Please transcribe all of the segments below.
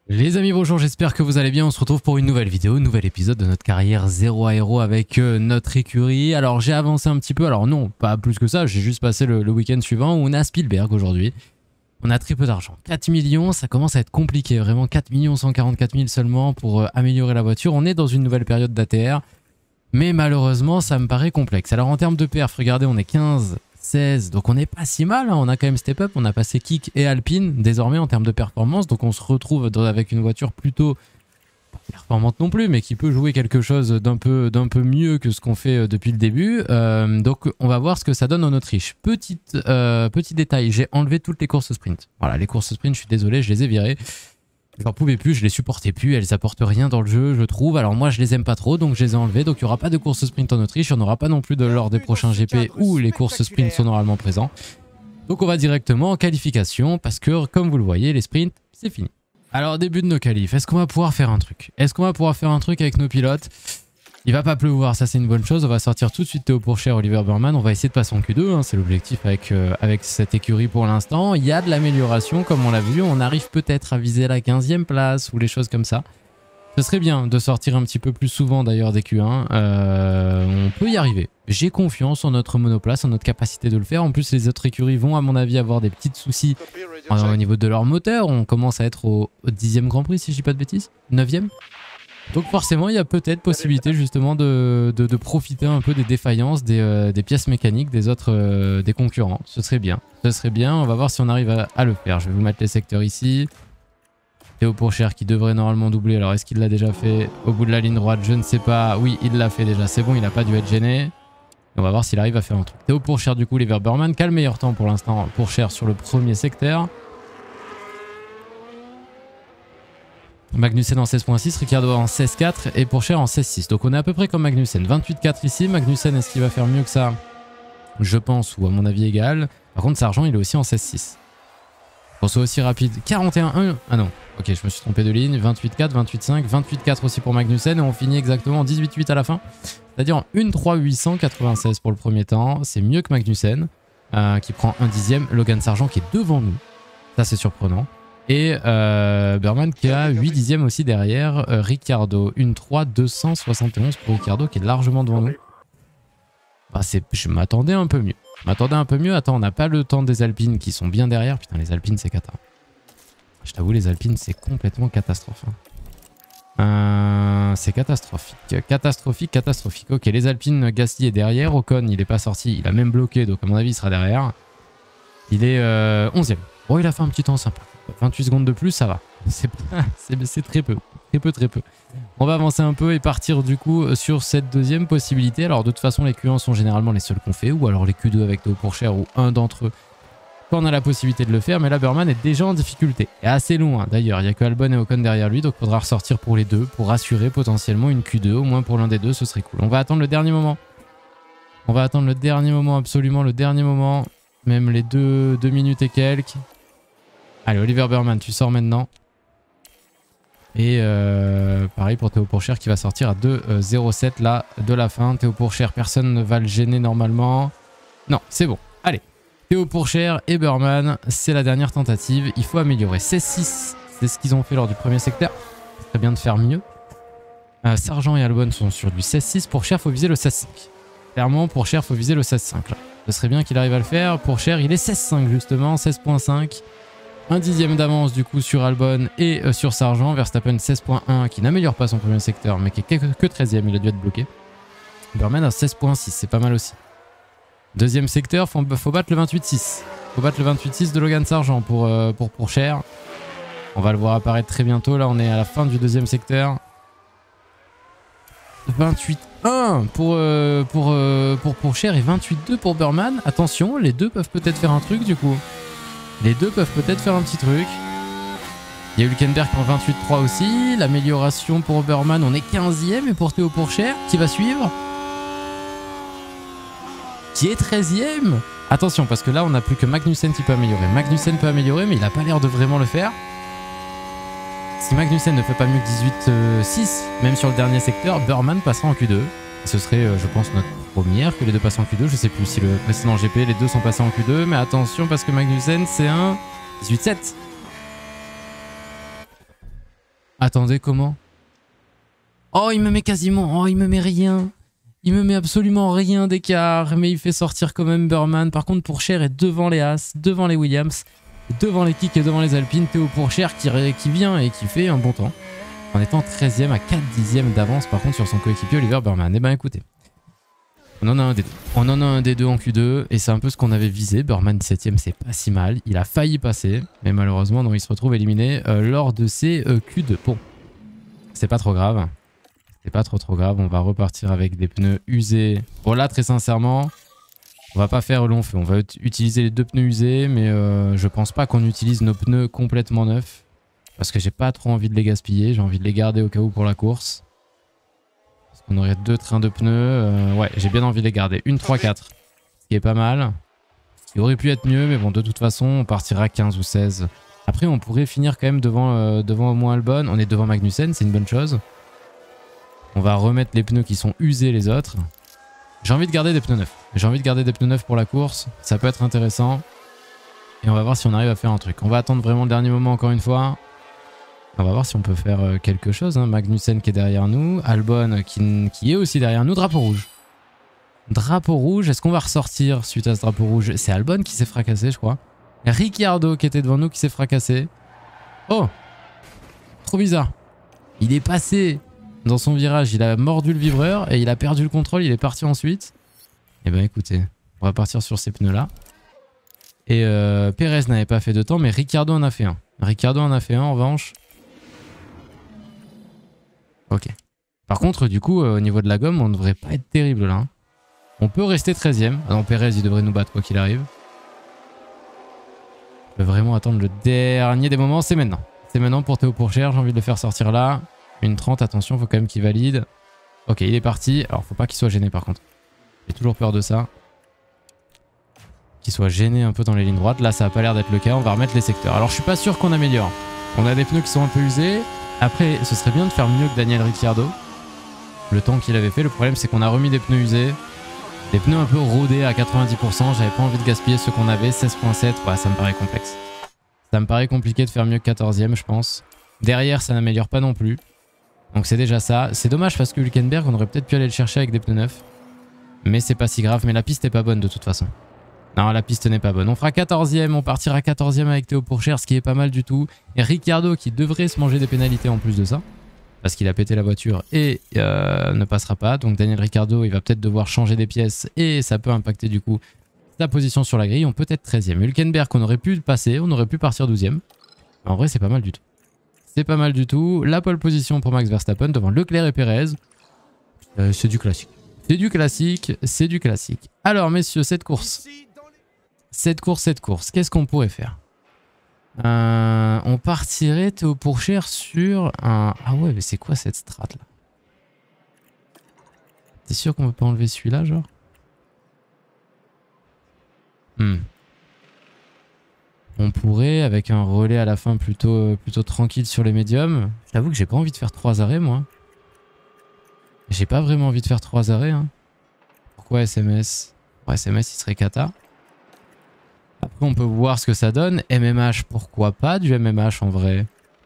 Les amis, bonjour, j'espère que vous allez bien. On se retrouve pour une nouvelle vidéo, nouvel épisode de notre carrière 0 à héros avec notre écurie. Alors j'ai avancé un petit peu, alors non, pas plus que ça, j'ai juste passé le week-end suivant où on a Spielberg aujourd'hui. On a très peu d'argent, 4 millions, ça commence à être compliqué, vraiment 4 144 000 seulement pour améliorer la voiture. On est dans une nouvelle période d'ATR, mais malheureusement ça me paraît complexe. Alors en termes de perf, regardez, on est 15, 16, donc on n'est pas si mal, hein. On a quand même step up, on a passé Kick et Alpine désormais en termes de performance, donc on se retrouve avec une voiture plutôt pas performante non plus, mais qui peut jouer quelque chose d'un peu mieux que ce qu'on fait depuis le début. Donc on va voir ce que ça donne en Autriche. Petit détail, j'ai enlevé toutes les courses sprint. Voilà, les courses sprint, je suis désolé, je les ai virées. Je n'en pouvais plus, je les supportais plus, elles apportent rien dans le jeu, je trouve. Alors moi, je les aime pas trop, donc je les ai enlevées. Donc il n'y aura pas de course sprint en Autriche, il n'y en aura pas non plus lors des prochains GP où les courses sprint sont normalement présents. Donc on va directement en qualification, parce que comme vous le voyez, les sprints, c'est fini. Alors début de nos qualifs, est-ce qu'on va pouvoir faire un truc? Est-ce qu'on va pouvoir faire un truc avec nos pilotes? Il va pas pleuvoir, ça c'est une bonne chose. On va sortir tout de suite Théo Pourchaire, Oliver Burman. On va essayer de passer en Q2, hein, c'est l'objectif avec cette écurie pour l'instant. Il y a de l'amélioration, comme on l'a vu. On arrive peut-être à viser la 15e place ou les choses comme ça. Ce serait bien de sortir un petit peu plus souvent d'ailleurs des Q1. On peut y arriver. J'ai confiance en notre monoplace, en notre capacité de le faire. En plus, les autres écuries vont, à mon avis, avoir des petits soucis au niveau de leur moteur. On commence à être au 10e Grand Prix, si je dis pas de bêtises. 9e. Donc forcément, il y a peut-être possibilité justement de profiter un peu des défaillances, des pièces mécaniques des autres des concurrents. Ce serait bien. Ce serait bien. On va voir si on arrive à le faire. Je vais vous mettre les secteurs ici. Théo Pourchaire qui devrait normalement doubler. Alors est-ce qu'il l'a déjà fait au bout de la ligne droite? Je ne sais pas. Oui, il l'a fait déjà. C'est bon, il n'a pas dû être gêné. On va voir s'il arrive à faire un truc. Théo Pourchaire du coup, Oliver Burman. Quel meilleur temps pour l'instant Pourchaire sur le premier secteur. Magnussen en 16.6, Ricciardo en 16.4 et Pourchaire en 16.6. Donc on est à peu près comme Magnussen. 28.4 ici. Magnussen, est-ce qu'il va faire mieux que ça? Je pense, ou à mon avis égal. Par contre, Sargent, il est aussi en 16.6. Pour soit aussi rapide. 41.1. Ah non, ok, je me suis trompé de ligne. 28.4, 28.5, 28.4 aussi pour Magnussen. Et on finit exactement en 18.8 à la fin. C'est-à-dire en 1.3.896 pour le premier temps. C'est mieux que Magnussen, qui prend un dixième. Logan Sargent qui est devant nous. Ça, c'est surprenant. Et Burman qui a 8 dixièmes aussi derrière. Ricciardo, 1.3.271 pour Ricciardo qui est largement devant nous. Bah, je m'attendais un peu mieux. Attends, on n'a pas le temps des Alpines qui sont bien derrière. Putain, les Alpines, c'est cata. Je t'avoue, les Alpines, c'est complètement catastrophe. C'est catastrophique. Catastrophique. Ok, les Alpines, Gasly est derrière. Ocon, il n'est pas sorti. Il a même bloqué, donc à mon avis, il sera derrière. Il est 11e. Bon, il a fait un petit temps sympa. 28 secondes de plus, ça va. C'est très peu. Très peu. On va avancer un peu et partir du coup sur cette deuxième possibilité. Alors de toute façon, les Q1 sont généralement les seuls qu'on fait, ou alors les Q2 avec Théo Pourchaire ou un d'entre eux quand on a la possibilité de le faire. Mais là, Burman est déjà en difficulté. Et assez loin d'ailleurs. Il n'y a que Albon et Ocon derrière lui, donc il faudra ressortir pour les deux pour assurer potentiellement une Q2. Au moins pour l'un des deux, ce serait cool. On va attendre le dernier moment. Absolument le dernier moment. Même les deux minutes et quelques. Allez, Oliver Burman, tu sors maintenant. Et pareil pour Théo Pourchaire qui va sortir à 2.07 là de la fin. Théo Pourchaire, personne ne va le gêner normalement. Non, c'est bon. Allez, Théo Pourchaire et Burman, c'est la dernière tentative. Il faut améliorer. 16.6, c'est ce qu'ils ont fait lors du premier secteur. C'est très bien de faire mieux. Sargent et Albon sont sur du 16.6. Pourchaire, faut viser le 16.5. Clairement, Pourchaire, faut viser le 16.5 là. Ce serait bien qu'il arrive à le faire. Pourchaire, il est 16.5 justement, 16.5. Un dixième d'avance du coup sur Albon et sur Sargent. Verstappen 16.1 qui n'améliore pas son premier secteur mais qui est que 13e, il a dû être bloqué. Burman à 16.6, c'est pas mal aussi. Deuxième secteur, faut battre le 28.6. Faut battre le 28.6 de Logan Sargent pour Pourchaire. On va le voir apparaître très bientôt, là on est à la fin du deuxième secteur. 28.1 pour Pourchaire et 28.2 pour Burman. Attention, les deux peuvent peut-être faire un truc du coup. Les deux peuvent peut-être faire un petit truc. Il y a Hülkenberg en 28.3 aussi. L'amélioration pour Burman, on est 15e. Et pour Théo Pourchaire, qui va suivre, qui est 13e. Attention, parce que là, on n'a plus que Magnussen qui peut améliorer. Magnussen peut améliorer, mais il n'a pas l'air de vraiment le faire. Si Magnussen ne fait pas mieux que 18.6, même sur le dernier secteur, Burman passera en Q2. Ce serait, je pense, notre première que les deux passent en Q2. Je sais plus si le précédent GP, les deux sont passés en Q2. Mais attention, parce que Magnussen, c'est un 18.7. Attendez, comment? Oh, il me met quasiment... Oh, il me met rien. Il me met absolument rien d'écart, mais il fait sortir quand même Burman. Par contre, Pourchère est devant les As, devant les Williams, devant les Kicks et devant les Alpines. Théo Pourchère qui vient et qui fait un bon temps, en étant 13e à 4 dixièmes d'avance par contre sur son coéquipier Oliver Burman. Eh ben écoutez, on en a un des deux. On en a un des deux en Q2 et c'est un peu ce qu'on avait visé. Burman 17e, c'est pas si mal. Il a failli passer, mais malheureusement, non, il se retrouve éliminé lors de ses Q2. Bon, c'est pas trop grave. C'est pas trop grave, on va repartir avec des pneus usés. Bon là très sincèrement, on va pas faire long feu. On va utiliser les deux pneus usés, mais je pense pas qu'on utilise nos pneus complètement neufs. Parce que j'ai pas trop envie de les gaspiller, j'ai envie de les garder au cas où pour la course. Parce qu'on aurait deux trains de pneus, ouais j'ai bien envie de les garder. Une 3-4, ce qui est pas mal. Ce qui aurait pu être mieux, mais bon de toute façon on partira 15 ou 16. Après on pourrait finir quand même devant au moins Albon. On est devant Magnussen, c'est une bonne chose. On va remettre les pneus qui sont usés les autres. J'ai envie de garder des pneus neufs. J'ai envie de garder des pneus neufs pour la course. Ça peut être intéressant. Et on va voir si on arrive à faire un truc. On va attendre vraiment le dernier moment encore une fois. On va voir si on peut faire quelque chose. Hein. Magnussen qui est derrière nous. Albon qui est aussi derrière nous. Drapeau rouge. Drapeau rouge. Est-ce qu'on va ressortir suite à ce drapeau rouge? C'est Albon qui s'est fracassé je crois. Ricciardo qui était devant nous qui s'est fracassé. Oh! Trop bizarre. Il est passé... Dans son virage, il a mordu le vibreur et il a perdu le contrôle, il est parti ensuite. Et ben écoutez, on va partir sur ces pneus là. Et Perez n'avait pas fait de temps, mais Ricciardo en a fait un. Ricciardo en a fait un en revanche. Ok. Par contre, du coup, au niveau de la gomme, on ne devrait pas être terrible là. Hein. On peut rester 13e. Ah non, Perez, il devrait nous battre quoi qu'il arrive. On peut vraiment attendre le dernier des moments, c'est maintenant. C'est maintenant pour Théo Pourchère, j'ai envie de le faire sortir là. Une 30, attention, faut quand même qu'il valide. Ok, il est parti. Alors, faut pas qu'il soit gêné par contre. J'ai toujours peur de ça. Qu'il soit gêné un peu dans les lignes droites. Là, ça a pas l'air d'être le cas. On va remettre les secteurs. Alors, je suis pas sûr qu'on améliore. On a des pneus qui sont un peu usés. Après, ce serait bien de faire mieux que Daniel Ricciardo. Le temps qu'il avait fait. Le problème, c'est qu'on a remis des pneus usés. Des pneus un peu rodés à 90%. J'avais pas envie de gaspiller ceux qu'on avait. 16.7. Ouais, ça me paraît complexe. Ça me paraît compliqué de faire mieux que 14e, je pense. Derrière, ça n'améliore pas non plus. Donc c'est déjà ça. C'est dommage parce que Hülkenberg, on aurait peut-être pu aller le chercher avec des pneus neufs. Mais c'est pas si grave. Mais la piste est pas bonne de toute façon. Non, la piste n'est pas bonne. On fera 14e. On partira 14e avec Théo Pourchère, ce qui est pas mal du tout. Et Ricciardo qui devrait se manger des pénalités en plus de ça. Parce qu'il a pété la voiture et ne passera pas. Donc Daniel Ricciardo, il va peut-être devoir changer des pièces. Et ça peut impacter du coup sa position sur la grille. On peut être 13e. Hülkenberg, on aurait pu passer. On aurait pu partir 12e. En vrai, c'est pas mal du tout. C'est pas mal du tout. La pole position pour Max Verstappen devant Leclerc et Perez. C'est du classique. C'est du classique. C'est du classique. Alors, messieurs, cette course. Qu'est-ce qu'on pourrait faire? On partirait Théo Pourchère sur un... Ah ouais, mais c'est quoi cette strat là? T'es sûr qu'on peut pas enlever celui-là, genre? On pourrait, avec un relais à la fin plutôt tranquille sur les médiums. J'avoue que j'ai pas envie de faire 3 arrêts, moi. J'ai pas vraiment envie de faire 3 arrêts. Hein. Pourquoi SMS? Pour SMS, il serait cata. Après, on peut voir ce que ça donne. MMH, pourquoi pas du MMH en vrai?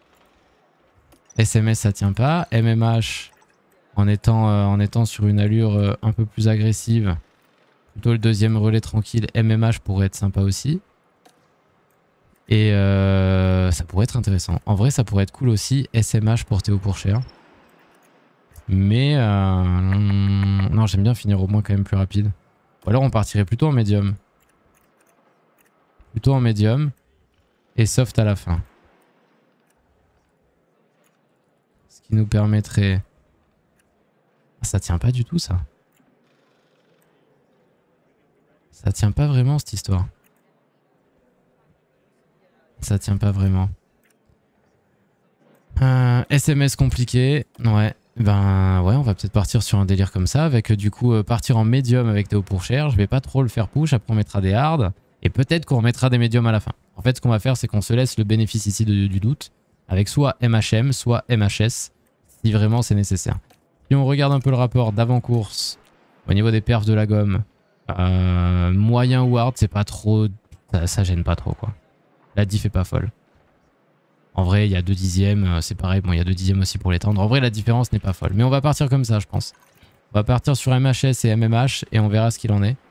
SMS, ça tient pas. MMH, en étant sur une allure un peu plus agressive. Plutôt le deuxième relais tranquille. MMH pourrait être sympa aussi. Et ça pourrait être intéressant. En vrai, ça pourrait être cool aussi. SMH pour Théo Pourchère. Mais non, j'aime bien finir au moins quand même plus rapide. Ou alors on partirait plutôt en médium. Plutôt en médium. Et soft à la fin. Ce qui nous permettrait... Ça tient pas du tout ça. Ça tient pas vraiment cette histoire. Ça tient pas vraiment. SMS compliqué. Ouais. Ben ouais, on va peut-être partir sur un délire comme ça. Avec du coup partir en médium avec Théo Pourchère. Je vais pas trop le faire push. Après on mettra des hard. Et peut-être qu'on remettra des médiums à la fin. En fait ce qu'on va faire c'est qu'on se laisse le bénéfice ici du doute. Avec soit MHM, soit MHS. Si vraiment c'est nécessaire. Si on regarde un peu le rapport d'avant-course. Au niveau des perfs de la gomme. Moyen ou hard c'est pas trop... Ça gêne pas trop quoi. La diff est pas folle. En vrai, il y a 2 dixièmes, c'est pareil. Bon, il y a 2 dixièmes aussi pour l'étendre. En vrai, la différence n'est pas folle. Mais on va partir comme ça, je pense. On va partir sur MHS et MMH et on verra ce qu'il en est.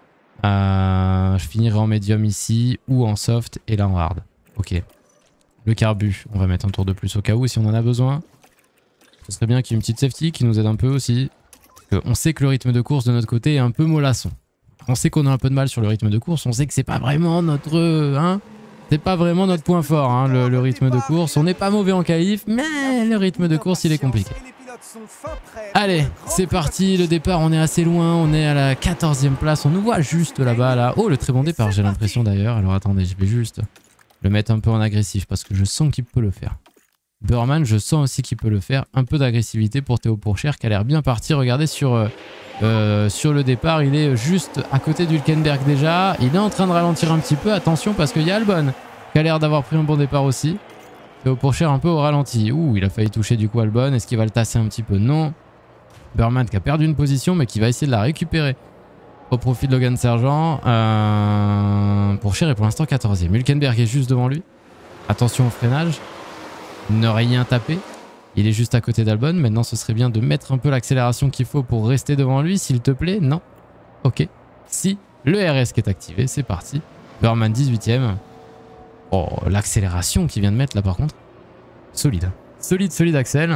Je finirai en médium ici ou en soft et là en hard. Ok. Le carbu, on va mettre un tour de plus au cas où si on en a besoin. Ce serait bien qu'il y ait une petite safety qui nous aide un peu aussi. Parce on sait que le rythme de course de notre côté est un peu mollasson. On sait qu'on a un peu de mal sur le rythme de course. On sait que c'est pas vraiment notre... c'est pas vraiment notre point fort, hein, le rythme de course. On n'est pas mauvais en qualif, mais le rythme de course, il est compliqué. Allez, c'est parti. Le départ, on est assez loin. On est à la 14e place. On nous voit juste là-bas, là. Oh, le très bon départ, j'ai l'impression d'ailleurs. Alors attendez, je vais juste le mettre un peu en agressif parce que je sens qu'il peut le faire. Burman, je sens aussi qu'il peut le faire. Un peu d'agressivité pour Théo Pourchaire qui a l'air bien parti. Regardez sur le départ, il est juste à côté d'Hülkenberg déjà. Il est en train de ralentir un petit peu. Attention parce qu'il y a Albon qui a l'air d'avoir pris un bon départ aussi. Théo Pourchaire un peu au ralenti. Ouh, il a failli toucher du coup Albon. Est-ce qu'il va le tasser un petit peu? Non. Burman qui a perdu une position mais qui va essayer de la récupérer au profit de Logan Sergent. Pourchaire est pour l'instant 14e. Hülkenberg est juste devant lui. Attention au freinage. Ne rien taper. Il est juste à côté d'Albon. Maintenant, ce serait bien de mettre un peu l'accélération qu'il faut pour rester devant lui, s'il te plaît. Non. Ok. Si. Le RS qui est activé, c'est parti. Burman 18ème. Oh, l'accélération qu'il vient de mettre là par contre. Solide. Solide Axel.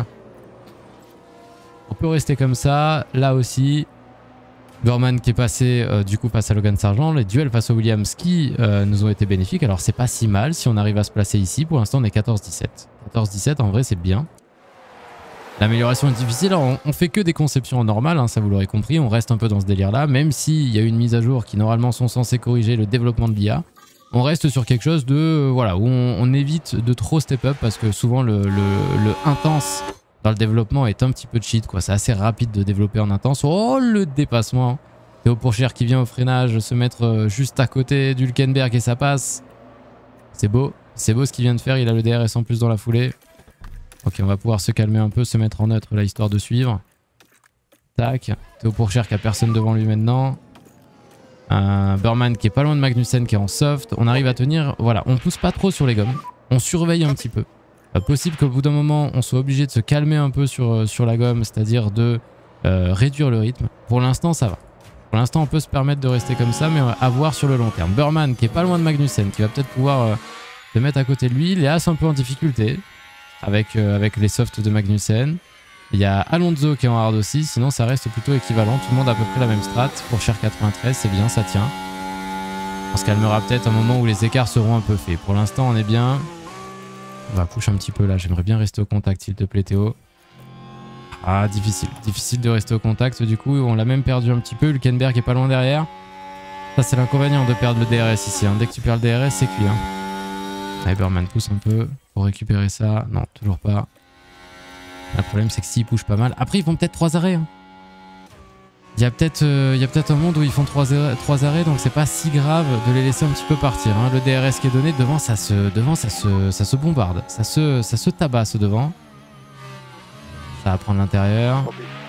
On peut rester comme ça. Là aussi. Burman qui est passé du coup face à Logan Sargent. Les duels face aux Williams qui nous ont été bénéfiques. Alors c'est pas si mal si on arrive à se placer ici. Pour l'instant on est 14-17. 14-17 en vrai c'est bien. L'amélioration est difficile. Alors, on fait que des conceptions normales, hein, ça vous l'aurez compris. On reste un peu dans ce délire là. Même s'il y a une mise à jour qui normalement sont censées corriger le développement de l'IA. On reste sur quelque chose de voilà, où on évite de trop step up parce que souvent le intense dans le développement est un petit peu cheat, quoi. C'est assez rapide de développer en intense. Oh, le dépassement. Théo Pourchaire qui vient au freinage se mettre juste à côté d'Hülkenberg et ça passe. C'est beau ce qu'il vient de faire. Il a le DRS en plus dans la foulée. Ok, on va pouvoir se calmer un peu, se mettre en neutre là histoire de suivre. Tac. Théo Pourchaire qui a personne devant lui maintenant. Burman qui est pas loin de Magnussen qui est en soft. On arrive à tenir. Voilà, on pousse pas trop sur les gommes. On surveille un petit peu. Possible qu'au bout d'un moment on soit obligé de se calmer un peu sur la gomme, c'est-à-dire de réduire le rythme. Pour l'instant ça va. Pour l'instant on peut se permettre de rester comme ça, mais à voir sur le long terme. Burman qui est pas loin de Magnussen, qui va peut-être pouvoir se mettre à côté de lui. Il est un peu en difficulté avec les softs de Magnussen. Il y a Alonso qui est en hard aussi, sinon ça reste plutôt équivalent. Tout le monde a à peu près la même strat. Pour Cher 93, c'est bien, ça tient. On se calmera peut-être à un moment où les écarts seront un peu faits. Pour l'instant on est bien. On va push un petit peu là, j'aimerais bien rester au contact s'il te plaît Théo. Ah, difficile de rester au contact du coup, on l'a même perdu un petit peu. Hülkenberg est pas loin derrière. Ça c'est l'inconvénient de perdre le DRS ici, hein. Dès que tu perds le DRS c'est cuit, hein. Allez, Burman pousse un peu pour récupérer ça. Non, toujours pas. Le problème c'est que s'ils pushent pas mal, après ils font peut-être 3 arrêts, hein. Il y a peut-être un monde où ils font 3 arrêts, donc c'est pas si grave de les laisser un petit peu partir, hein. Le DRS qui est donné, devant ça se bombarde, ça se tabasse devant. Ça va prendre l'intérieur.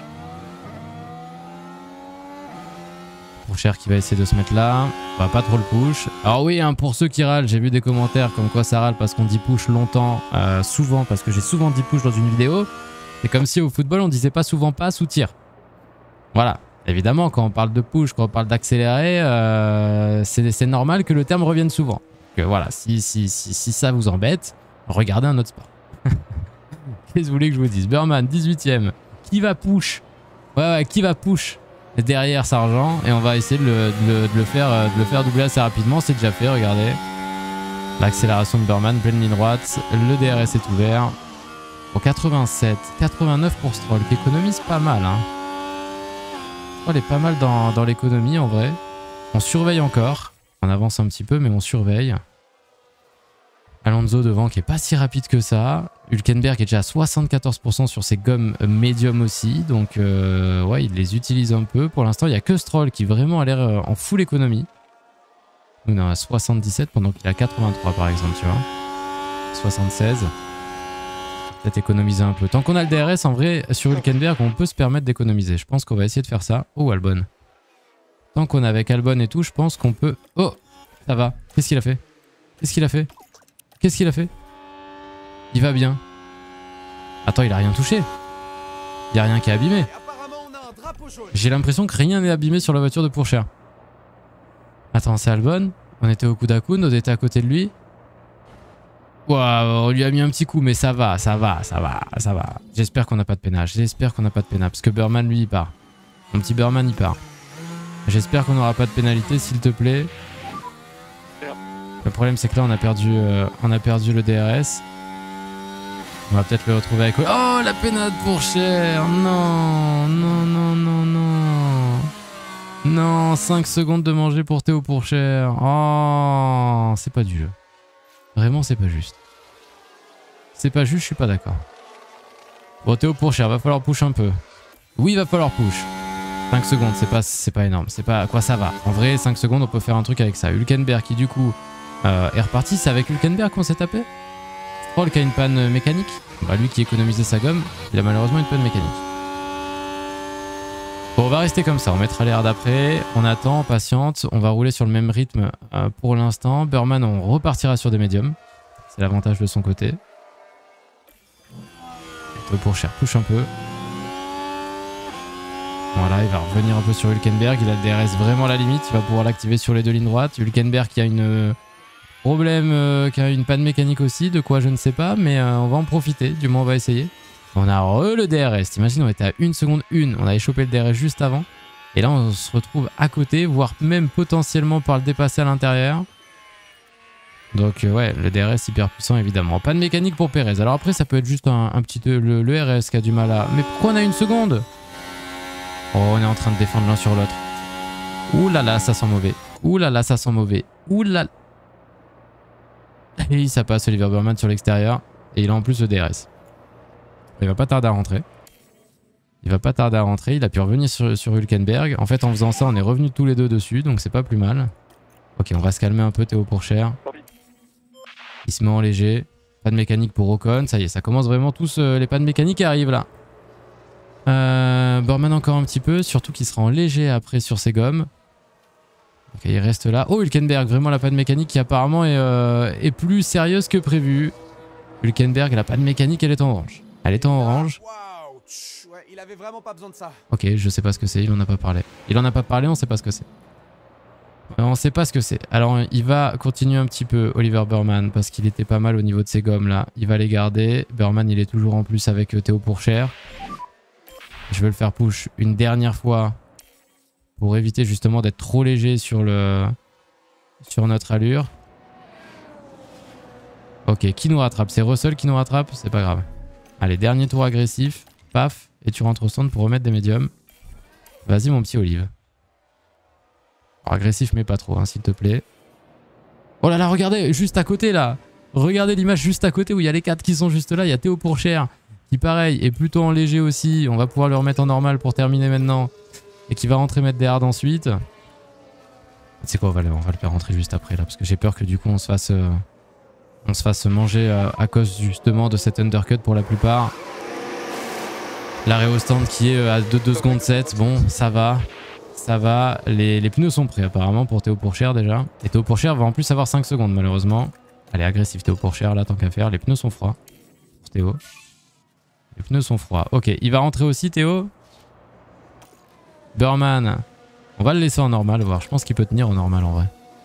Pourchaire qui va essayer de se mettre là. On va pas trop le push. Alors oui, hein, pour ceux qui râlent, j'ai vu des commentaires comme quoi ça râle parce qu'on dit push longtemps, souvent, parce que j'ai souvent dit push dans une vidéo. C'est comme si au football on disait pas souvent passe ou tir. Voilà. Évidemment, quand on parle de push, quand on parle d'accélérer, c'est normal que le terme revienne souvent. Donc, voilà, si ça vous embête, regardez un autre sport. Qu'est-ce que vous voulez que je vous dise? Burman, 18ème. Qui va push? Ouais, qui va push derrière Sargent? Et on va essayer de le faire doubler assez rapidement. C'est déjà fait, regardez. L'accélération de Burman, pleine ligne droite. Le DRS est ouvert. Pour 87, 89 pour Stroll, qui économise pas mal, hein. Elle est pas mal dans l'économie en vrai. On surveille encore. On avance un petit peu mais on surveille. Alonso devant qui est pas si rapide que ça. Hülkenberg est déjà à 74% sur ses gommes médium aussi. Donc ouais, il les utilise un peu. Pour l'instant il n'y a que Stroll qui vraiment a l'air en full économie. Nous on est à 77 pendant qu'il a 83 par exemple, tu vois. 76. Peut-être économiser un peu. Tant qu'on a le DRS, en vrai, sur Hülkenberg, on peut se permettre d'économiser. Je pense qu'on va essayer de faire ça. Oh, Albon. Tant qu'on est avec Albon et tout, je pense qu'on peut... Oh, ça va. Qu'est-ce qu'il a fait? Qu'est-ce qu'il a fait? Qu'est-ce qu'il a fait? Il va bien. Attends, il a rien touché. Il y a rien qui est abîmé. J'ai l'impression que rien n'est abîmé sur la voiture de Pourchère. Attends, c'est Albon. On était au coude à coude, on était à côté de lui. Waouh, on lui a mis un petit coup, mais ça va, ça va, ça va, ça va. J'espère qu'on n'a pas de pénage, j'espère qu'on n'a pas de pénage. Parce que Burman, lui, il part. Mon petit Burman, il part. J'espère qu'on n'aura pas de pénalité, s'il te plaît. Le problème, c'est que là, on a perdu le DRS. On va peut-être le retrouver avec... Oh, la pénade pour cher. Non, non, non, non, non. Non, 5 secondes de manger pour Théo Pourchère. Oh, c'est pas du jeu. Vraiment, c'est pas juste. C'est pas juste, je suis pas d'accord. Bon, Théo Pourchère, va falloir push un peu. Oui, il va falloir push. 5 secondes, c'est pas énorme. C'est pas... Quoi, ça va. En vrai, 5 secondes, on peut faire un truc avec ça. Hülkenberg qui, du coup, est reparti. C'est avec Hülkenberg qu'on s'est tapé. Stroll qui a une panne mécanique. Bah, lui qui économisait sa gomme, il a malheureusement une panne mécanique. Bon, on va rester comme ça. On mettra l'air d'après. On attend, on patiente. On va rouler sur le même rythme pour l'instant. Burman, on repartira sur des médiums. C'est l'avantage de son côté. Pour cher, push un peu. Voilà, il va revenir un peu sur Hülkenberg. Il a le DRS vraiment à la limite. Il va pouvoir l'activer sur les deux lignes droites. Hülkenberg qui a une problème, qui a une panne mécanique aussi. De quoi je ne sais pas, mais on va en profiter. Du moins, on va essayer. On a le DRS. T'imagines, on était à 1 seconde 1. On avait chopé le DRS juste avant. Et là, on se retrouve à côté, voire même potentiellement par le dépasser à l'intérieur. Donc ouais, le DRS hyper puissant évidemment. Panne mécanique pour Perez. Alors après, ça peut être juste un petit... Le RS qui a du mal à... Mais pourquoi on a 1 seconde? Oh, on est en train de défendre l'un sur l'autre. Ouh là là, ça sent mauvais. Ouh là là, ça sent mauvais. Ouh là là. Et ça passe Oliver Burman sur l'extérieur. Et il a en plus le DRS. Il va pas tarder à rentrer. Il va pas tarder à rentrer. Il a pu revenir sur Hülkenberg. En fait, en faisant ça, on est revenus tous les deux dessus. Donc c'est pas plus mal. Ok, on va se calmer un peu Théo Pourchère. Il se met en léger. Panne mécanique pour Ocon. Ça y est, ça commence vraiment tous... les pannes mécaniques arrivent là. Burman encore un petit peu. Surtout qu'il sera en léger après sur ses gommes. Ok, il reste là. Oh, Hülkenberg, vraiment la panne mécanique qui apparemment est plus sérieuse que prévu. Hülkenberg, la panne mécanique, elle est en orange. Elle est en orange. Ouais, il avait vraiment pas besoin de ça. Ok, je sais pas ce que c'est, il en a pas parlé. Il en a pas parlé, on sait pas ce que c'est. On sait pas ce que c'est. Alors, il va continuer un petit peu, Oliver Burman, parce qu'il était pas mal au niveau de ses gommes là. Il va les garder. Burman, il est toujours en plus avec Théo Pourchère. Je vais le faire push une dernière fois pour éviter justement d'être trop léger sur notre allure. Ok, qui nous rattrape? C'est Russell qui nous rattrape? C'est pas grave. Allez, dernier tour agressif. Paf. Et tu rentres au stand pour remettre des médiums. Vas-y, mon petit Olive. Alors, agressif, mais pas trop, hein, s'il te plaît. Oh là là, regardez, juste à côté, là. Regardez l'image juste à côté où il y a les 4 qui sont juste là. Il y a Théo Pourchère qui, pareil, est plutôt en léger aussi. On va pouvoir le remettre en normal pour terminer maintenant. Et qui va rentrer mettre des hards ensuite. C'est quoi, on va le faire rentrer juste après, là. Parce que j'ai peur que, du coup, on se fasse manger à cause justement de cet undercut pour la plupart. L'arrêt au stand qui est à 2 secondes 7. Bon, ça va. Ça va. Les pneus sont prêts apparemment pour Théo Pourchère déjà. Et Théo Pourchère va en plus avoir 5 secondes malheureusement. Allez, agressif Théo Pourchère là, tant qu'à faire. Les pneus sont froids. Pour Théo. Les pneus sont froids. Ok, il va rentrer aussi Théo. Burman. On va le laisser en normal, voir. Je pense qu'il peut tenir en normal en vrai.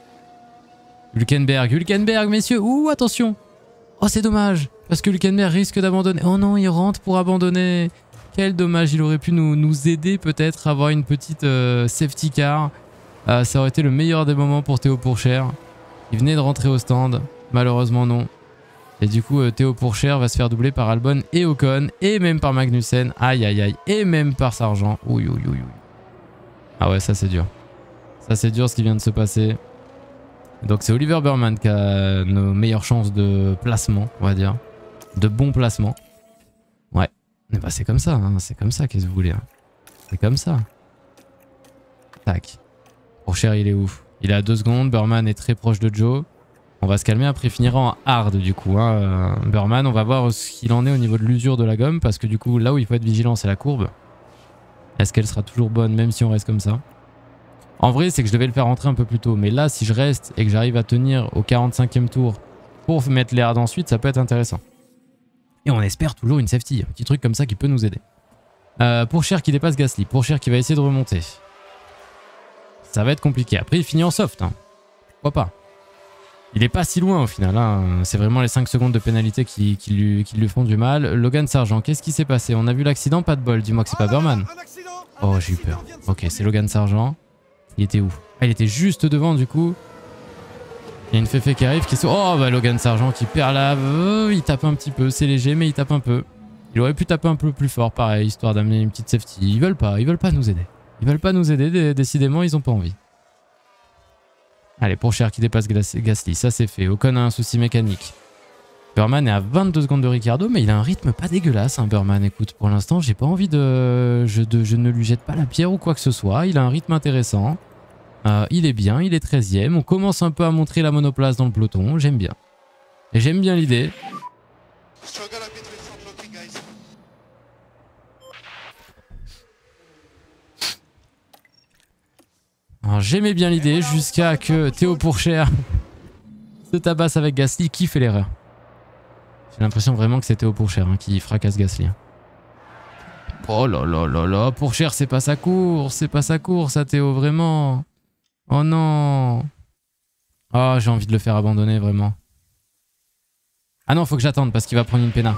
Hülkenberg, messieurs. Ouh, attention. Oh, c'est dommage. Parce que Hülkenberg risque d'abandonner. Oh non, il rentre pour abandonner. Quel dommage. Il aurait pu nous aider peut-être à avoir une petite safety car. Ça aurait été le meilleur des moments pour Théo Pourchère. Il venait de rentrer au stand. Malheureusement, non. Et du coup, Théo Pourchère va se faire doubler par Albon et Ocon. Et même par Magnussen. Aïe, aïe, aïe. Et même par Sargent. Ouïe, ouïe, ouïe. Ah ouais, ça c'est dur. Ça c'est dur ce qui vient de se passer. Donc c'est Oliver Burman qui a nos meilleures chances de placement, on va dire. De bon placement. Ouais. Mais bah c'est comme ça, hein. C'est comme ça, qu'est-ce que vous voulez. Hein. C'est comme ça. Tac. Pourchère, il est ouf. Il est à 2 secondes, Burman est très proche de Joe. On va se calmer, après il finira en hard du coup. Hein. Burman, on va voir ce qu'il en est au niveau de l'usure de la gomme. Parce que du coup, là où il faut être vigilant, c'est la courbe. Est-ce qu'elle sera toujours bonne même si on reste comme ça? En vrai, c'est que je devais le faire rentrer un peu plus tôt. Mais là, si je reste et que j'arrive à tenir au 45e tour pour mettre les hards ensuite, ça peut être intéressant. Et on espère toujours une safety, un petit truc comme ça qui peut nous aider. Pourchaire qui dépasse Gasly, Pourchaire qui va essayer de remonter. Ça va être compliqué. Après, il finit en soft. Hein. Pourquoi pas? Il est pas si loin au final. Hein. C'est vraiment les 5 secondes de pénalité qui lui font du mal. Logan Sargent, qu'est-ce qui s'est passé? On a vu l'accident, pas de bol. Dis-moi que c'est pas Burman. Oh, j'ai eu peur. Ok, c'est Logan Sargent. Il était où? Ah, il était juste devant du coup. Il y a une Féfé qui arrive qui se... Oh, bah Logan Sargent qui perd la... il tape un petit peu. C'est léger, mais il tape un peu. Il aurait pu taper un peu plus fort, pareil, histoire d'amener une petite safety. Ils veulent pas nous aider. Ils veulent pas nous aider, décidément, ils ont pas envie. Allez, Pourchaire qui dépasse Gasly, ça c'est fait. Ocon a un souci mécanique. Burman est à 22 secondes de Ricciardo, mais il a un rythme pas dégueulasse, hein, Burman. Écoute, pour l'instant, j'ai pas envie de... Je ne lui jette pas la pierre ou quoi que ce soit. Il a un rythme intéressant. Il est bien, il est 13e. On commence un peu à montrer la monoplace dans le peloton. J'aime bien. Et j'aime bien l'idée. Alors j'aimais bien l'idée jusqu'à que Théo Pourchaire se tabasse avec Gasly. Qui fait l'erreur? J'ai l'impression vraiment que c'est Théo Pourchaire hein, qui fracasse Gasly. Oh là là là là, Pourchaire c'est pas sa course à Théo, vraiment. Oh non. Oh, j'ai envie de le faire abandonner vraiment. Ah non, faut que j'attende parce qu'il va prendre une péna.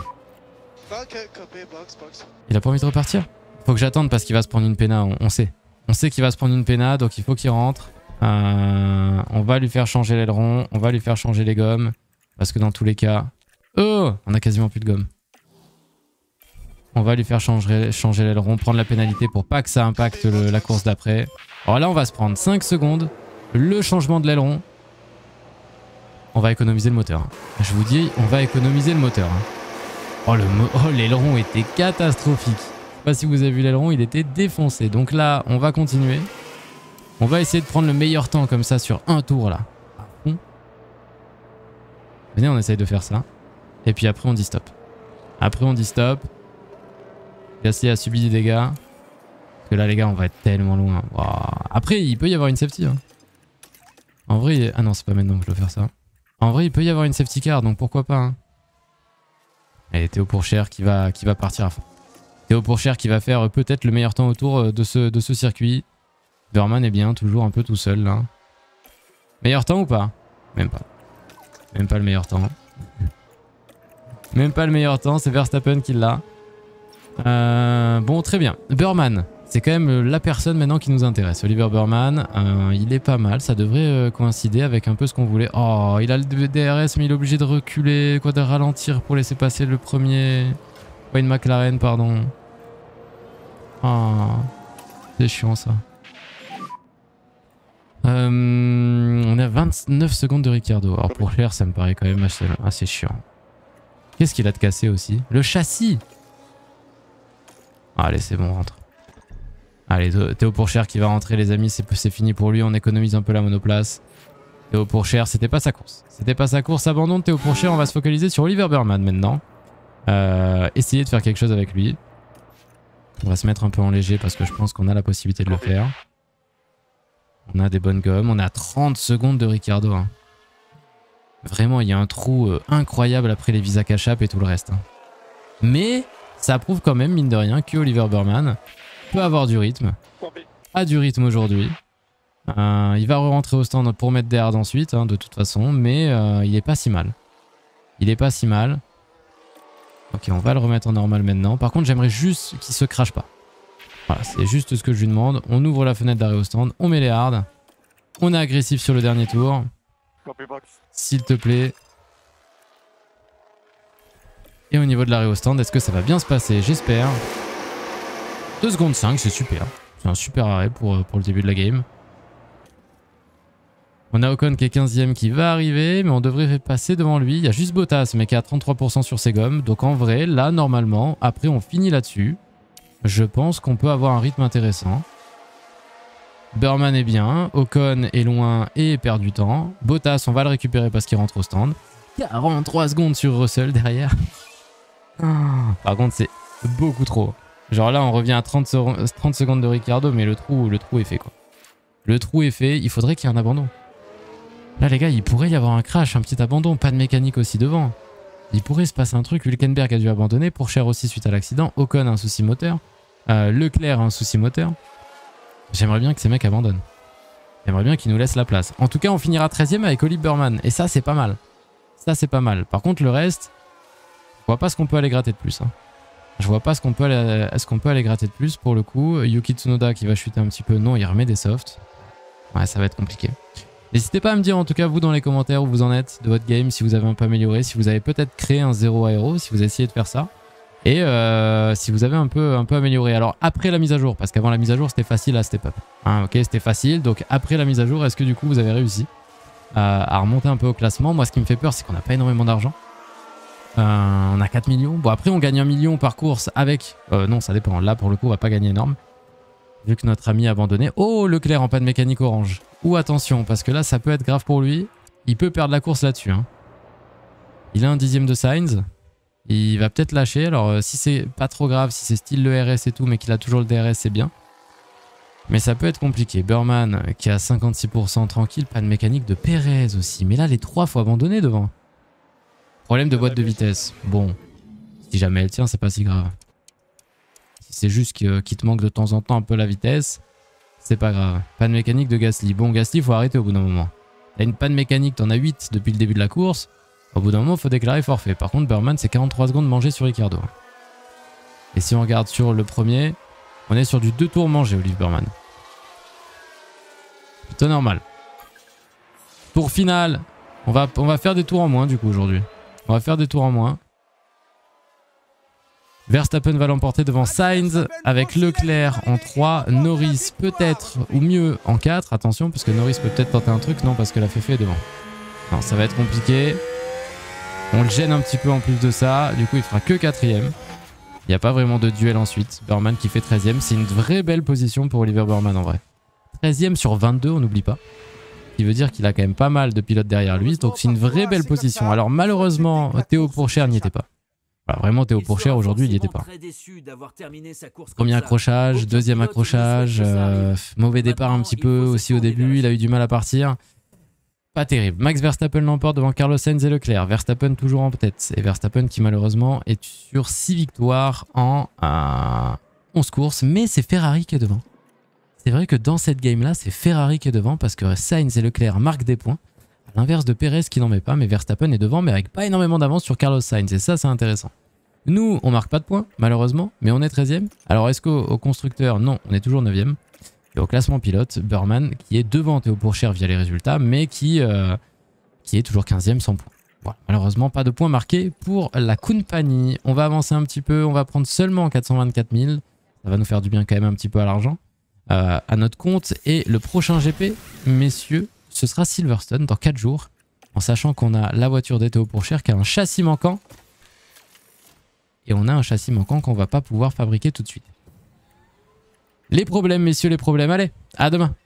Il a pas envie de repartir? Faut que j'attende parce qu'il va se prendre une péna, on sait. On sait qu'il va se prendre une péna, donc il faut qu'il rentre. On va lui faire changer l'aileron, on va lui faire changer les gommes. Parce que dans tous les cas... Oh, on a quasiment plus de gomme. On va lui faire changer l'aileron, prendre la pénalité pour pas que ça impacte la course d'après. Alors là, on va se prendre 5 secondes. Le changement de l'aileron. On va économiser le moteur. Je vous dis, on va économiser le moteur. Oh, l'aileron était catastrophique. Je sais pas si vous avez vu l'aileron, il était défoncé. Donc là, on va continuer. On va essayer de prendre le meilleur temps comme ça sur un tour là. Venez, on essaye de faire ça. Et puis après, on dit stop. Après, on dit stop. Gasly a subi des dégâts. Parce que là, les gars, on va être tellement loin. Wow. Après, il peut y avoir une safety. Hein. En vrai, ah non, c'est pas maintenant que je dois faire ça. En vrai, il peut y avoir une safety car, donc pourquoi pas. Hein. Allez, Théo Pourchaire qui va partir à fond. Théo Pourchaire qui va faire peut-être le meilleur temps autour de ce circuit. Burman est bien, toujours un peu tout seul là. Meilleur temps ou pas? Même pas. Même pas le meilleur temps. Même pas le meilleur temps, c'est Verstappen qui l'a. Bon, très bien. Burman, c'est quand même la personne maintenant qui nous intéresse. Oliver Burman, il est pas mal. Ça devrait coïncider avec un peu ce qu'on voulait. Oh, il a le DRS, mais il est obligé de reculer, quoi, de ralentir pour laisser passer le premier. Pas une McLaren, pardon. Oh, c'est chiant ça. On a 29 secondes de Ricciardo. Alors pour Leclerc, ça me paraît quand même assez chiant. Qu'est-ce qu'il a de cassé aussi? Le châssis. Allez, c'est bon, on rentre. Allez, Théo Pourchaire qui va rentrer, les amis. C'est fini pour lui. On économise un peu la monoplace. Théo Pourchaire, c'était pas sa course. C'était pas sa course. Abandon de Théo Pourchaire. On va se focaliser sur Oliver Burman maintenant. Essayer de faire quelque chose avec lui. On va se mettre un peu en léger parce que je pense qu'on a la possibilité de le faire. On a des bonnes gommes. On a 30 secondes de Ricciardo. Hein. Vraiment, il y a un trou incroyable après les visas cash-up et tout le reste. Hein. Mais ça prouve quand même, mine de rien, que Oliver Burman peut avoir du rythme. A du rythme aujourd'hui. Il va re-rentrer au stand pour mettre des hards ensuite, hein, de toute façon. Mais il est pas si mal. Il est pas si mal. Ok, on va le remettre en normal maintenant. Par contre, j'aimerais juste qu'il se crache pas. Voilà, c'est juste ce que je lui demande. On ouvre la fenêtre d'arrêt au stand. On met les hards. On est agressif sur le dernier tour. S'il te plaît. Et au niveau de l'arrêt au stand, est-ce que ça va bien se passer? J'espère. 2 secondes 5, c'est super. C'est un super arrêt pour le début de la game. On a Ocon qui est 15e qui va arriver, mais on devrait passer devant lui. Il y a juste Bottas, mais qui a 33% sur ses gommes. Donc en vrai, là, normalement, après on finit là-dessus. Je pense qu'on peut avoir un rythme intéressant. Burman est bien, Ocon est loin et perd du temps. Bottas, on va le récupérer parce qu'il rentre au stand. 43 secondes sur Russell derrière. Par contre, c'est beaucoup trop. Genre là, on revient à 30 secondes de Ricciardo, mais le trou est fait, quoi. Le trou est fait, il faudrait qu'il y ait un abandon. Là, les gars, il pourrait y avoir un crash, un petit abandon. Pas de mécanique aussi devant. Il pourrait se passer un truc. Hülkenberg a dû abandonner. Pourchaire aussi suite à l'accident. Ocon a un souci moteur. Leclerc a un souci moteur. J'aimerais bien que ces mecs abandonnent. J'aimerais bien qu'ils nous laissent la place. En tout cas, on finira 13e avec Oliver Burman. Et ça, c'est pas mal. Ça, c'est pas mal. Par contre, le reste, je vois pas ce qu'on peut aller gratter de plus. Hein. Je vois pas ce qu'on peut aller gratter de plus pour le coup. Yuki Tsunoda qui va chuter un petit peu. Non, il remet des softs. Ouais, ça va être compliqué. N'hésitez pas à me dire en tout cas vous dans les commentaires où vous en êtes de votre game, si vous avez un peu amélioré, si vous avez peut-être créé un 0 aéro, si vous avez essayé de faire ça. Et si vous avez un peu amélioré. Alors après la mise à jour, parce qu'avant la mise à jour c'était facile à step up. Hein, ok, c'était facile. Donc après la mise à jour, est-ce que du coup vous avez réussi à remonter un peu au classement? Moi ce qui me fait peur c'est qu'on n'a pas énormément d'argent. On a 4 millions. Bon après on gagne 1 million par course avec... non ça dépend. Là pour le coup on va pas gagner énorme. Vu que notre ami a abandonné. Oh Leclerc en panne mécanique orange. Ou attention parce que là ça peut être grave pour lui. Il peut perdre la course là-dessus. Hein. Il a un 10e de Sainz. Il va peut-être lâcher. Alors si c'est pas trop grave, si c'est style le RS et tout, mais qu'il a toujours le DRS, c'est bien. Mais ça peut être compliqué. Burman qui a 56% tranquille. Panne mécanique de Perez aussi. Mais là les 3 faut abandonner devant. Problème de boîte de vitesse. Bon. Si jamais elle tient, c'est pas si grave. Si c'est juste qu'il te manque de temps en temps un peu la vitesse, c'est pas grave. Panne mécanique de Gasly. Bon, Gasly, faut arrêter au bout d'un moment. T'as une panne mécanique, t'en as 8 depuis le début de la course. Au bout d'un moment, faut déclarer forfait. Par contre, Burman, c'est 43 secondes mangées sur Ricciardo. Et si on regarde sur le premier, on est sur du 2 tours mangés, Oliver Burman. Plutôt normal. Tour final. On va faire des tours en moins, du coup, aujourd'hui. On va faire des tours en moins. Verstappen va l'emporter devant Sainz avec Leclerc en 3, Norris peut-être ou mieux en 4, attention parce que Norris peut peut-être tenter un truc, non parce que la Féfé est devant. Non, ça va être compliqué. On le gêne un petit peu en plus de ça, du coup il fera que 4ème. Il n'y a pas vraiment de duel ensuite. Burman qui fait 13ème, c'est une vraie belle position pour Oliver Burman en vrai. 13ème sur 22, on n'oublie pas. Ce qui veut dire qu'il a quand même pas mal de pilotes derrière lui, donc c'est une vraie belle position. Alors malheureusement, Théo Pourchaire n'y était pas. Voilà, vraiment Théo Pourchaire aujourd'hui il n'y était pas. Premier accrochage, deuxième accrochage, mauvais départ un petit peu aussi au début, il a eu du mal à partir. Pas terrible. Max Verstappen l'emporte devant Carlos Sainz et Leclerc. Verstappen toujours en tête. Et Verstappen qui malheureusement est sur 6 victoires en 11 courses, mais c'est Ferrari qui est devant. C'est vrai que dans cette game là c'est Ferrari qui est devant parce que Sainz et Leclerc marquent des points. À l'inverse de Perez qui n'en met pas, mais Verstappen est devant, mais avec pas énormément d'avance sur Carlos Sainz. Et ça, c'est intéressant. Nous, on marque pas de points, malheureusement, mais on est 13ème. Alors, est-ce qu'au constructeur, non, on est toujours 9ème. Et au classement pilote, Burman, qui est devant Théo Pourchaire via les résultats, mais qui est toujours 15ème sans points. Voilà, malheureusement, pas de points marqués pour la compagnie. On va avancer un petit peu, on va prendre seulement 424 000. Ça va nous faire du bien quand même un petit peu à l'argent, à notre compte. Et le prochain GP, messieurs, ce sera Silverstone dans 4 jours, en sachant qu'on a la voiture de Théo Pourchaire qui a un châssis manquant. Et on a un châssis manquant qu'on va pas pouvoir fabriquer tout de suite. Les problèmes, messieurs, les problèmes. Allez, à demain.